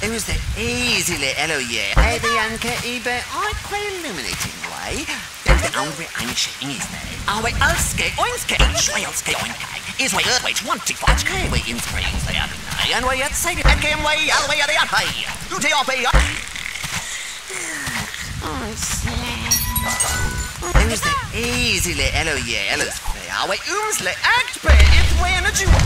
Who's the easily hello yeah? Hey the anchor ibe I quite illuminating way. There's the angry anxiety is there. Ah wait alske oinske schwelske oinkai. Is way wait 25k way in springs they have in and way at say that game way all way at the high. You take off Who's the easily hello yeah hello play. Ah wait umsle act pay it's way in a jewel.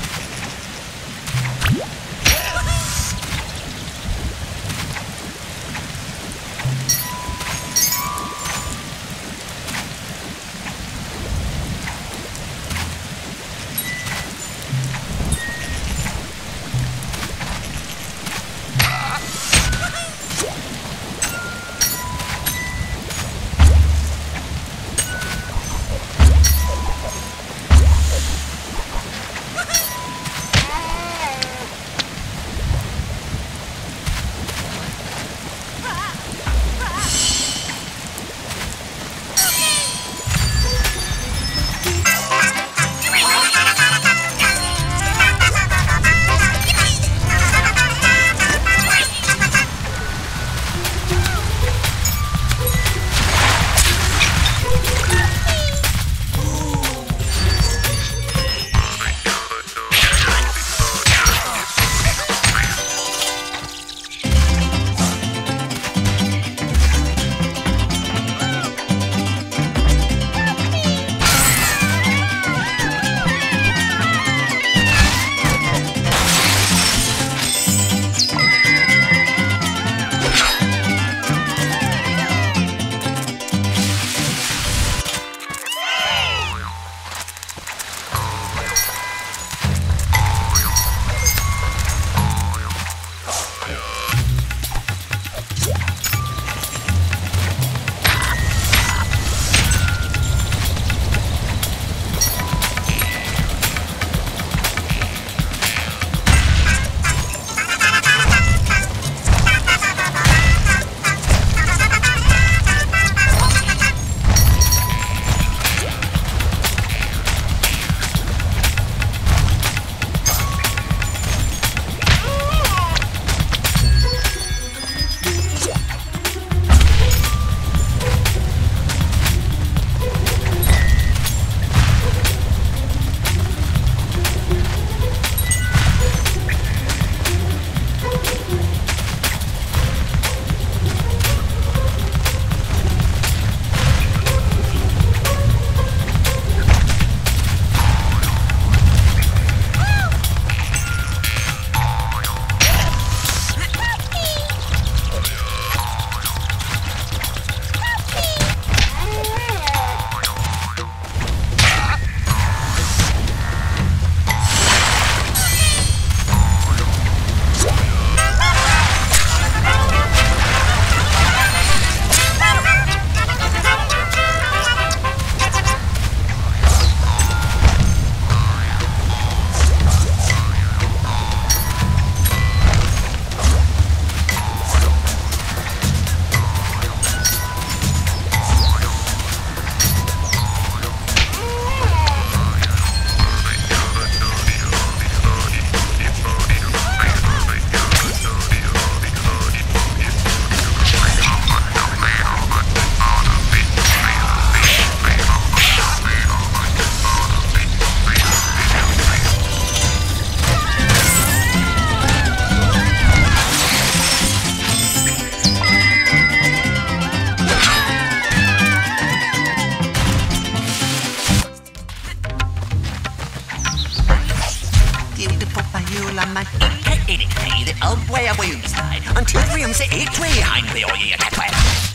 The old way of Wednesday until we say 8 way I'm the old year that way.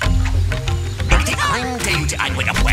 I'm the I'm with a way.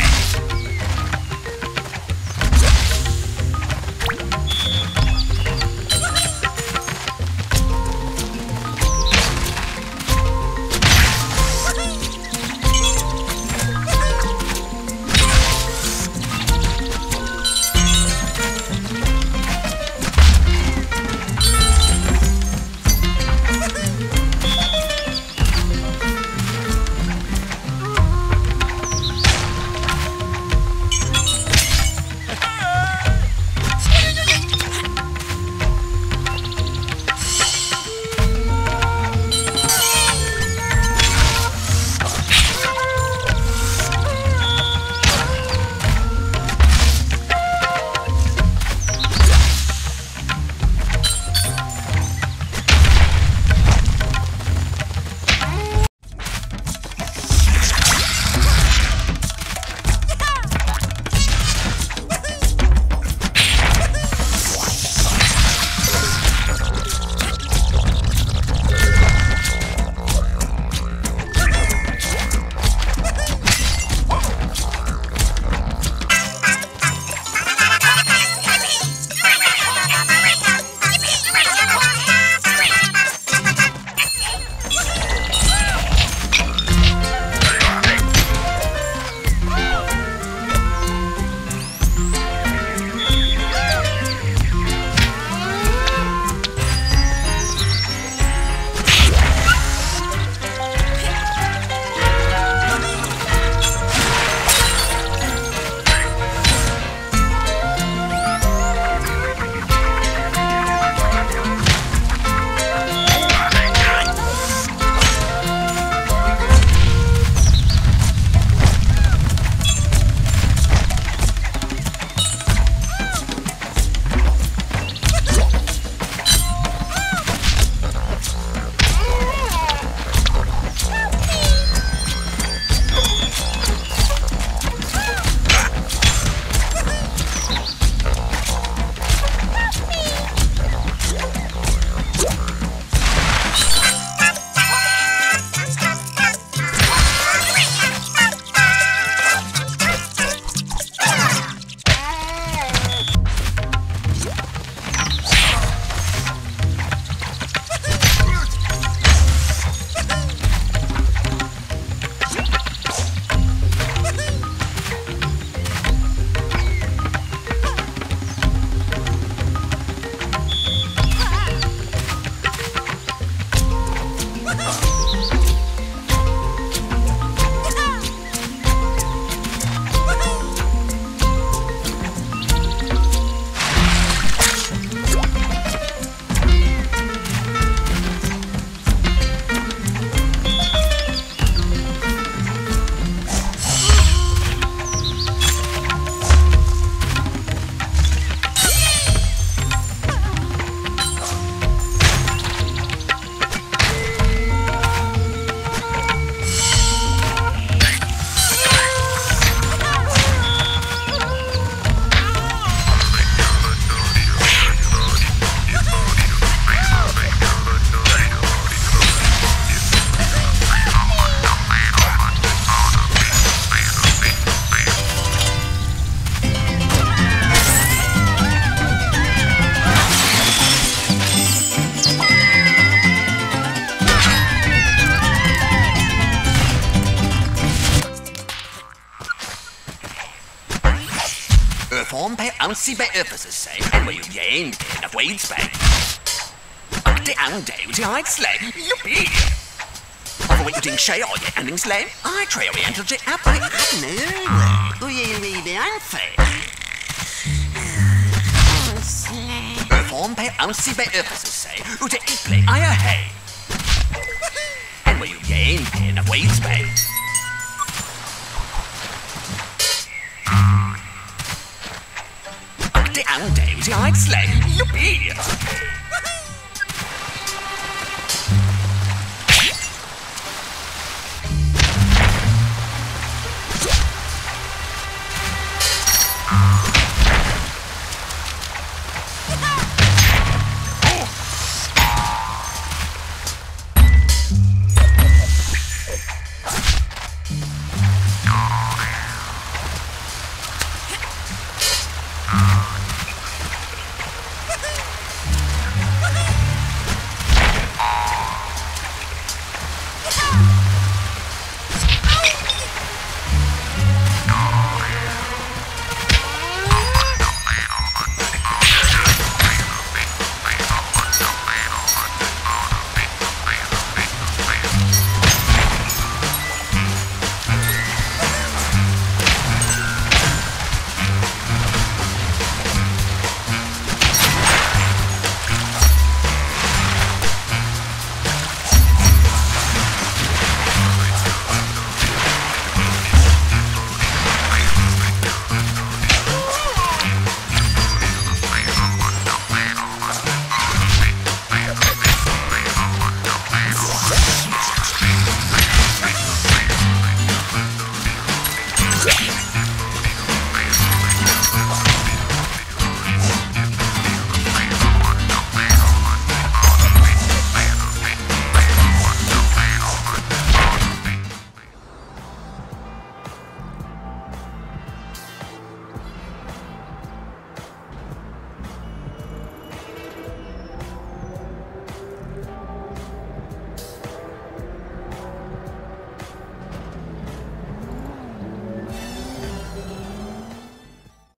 ouncy bij uppers say, and where you gain of weeds bay. The ound day with the hide slay, loopy. Of what you think shay or your ending slay, I trail me until the apple no. We be unfair. Form bij ouncy bij uppers say, who to eat play, I a hay. And where you gain of weeds bay. The ound day with the hide slay, loopy.